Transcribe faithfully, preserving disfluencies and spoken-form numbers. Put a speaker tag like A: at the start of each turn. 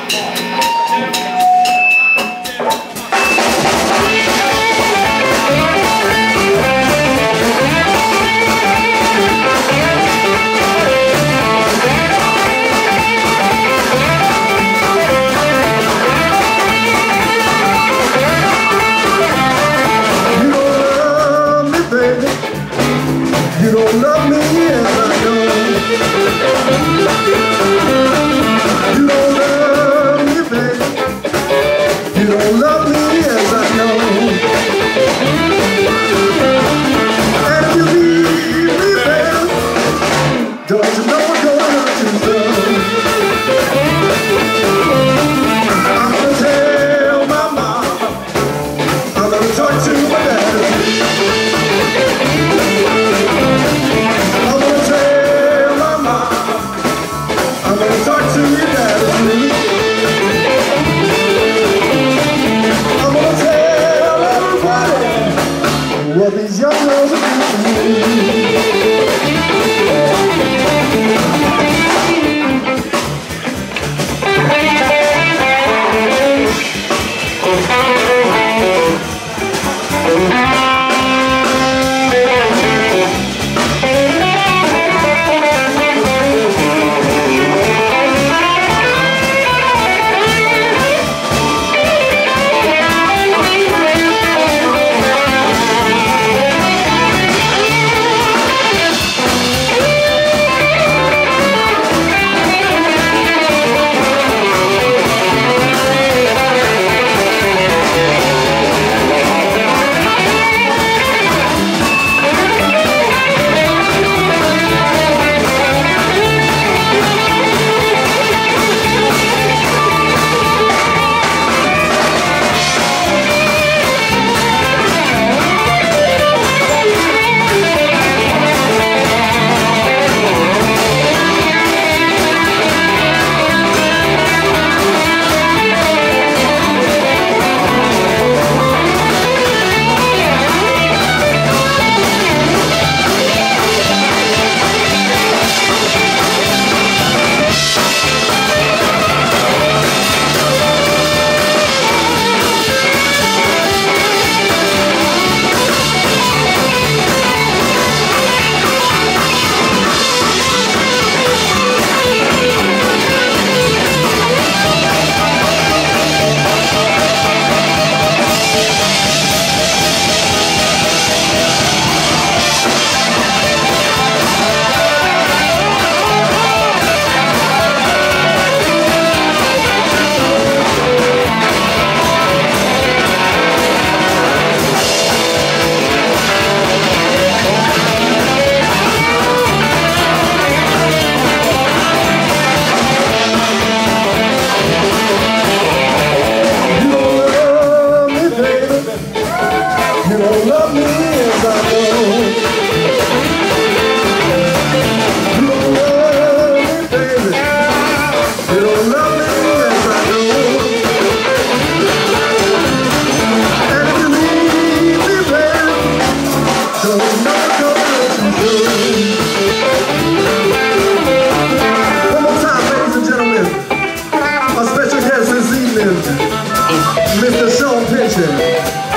A: You don't love me as I know. You don't love me, baby. You don't love me as I know. And if you leave me, baby, don't you know I'm gonna hurt you so? I'm gonna tell my mom. I'm gonna talk to my daddy. Talk to your daddy. I'm gonna tell everybody what these young girls are doing. You don't love me as I know. You don't love me, baby. You don't love me as I know. And if you leave me, baby, don't know what you do. One more time, ladies and gentlemen. Our special guest this evening, Mister Sean Pinchon.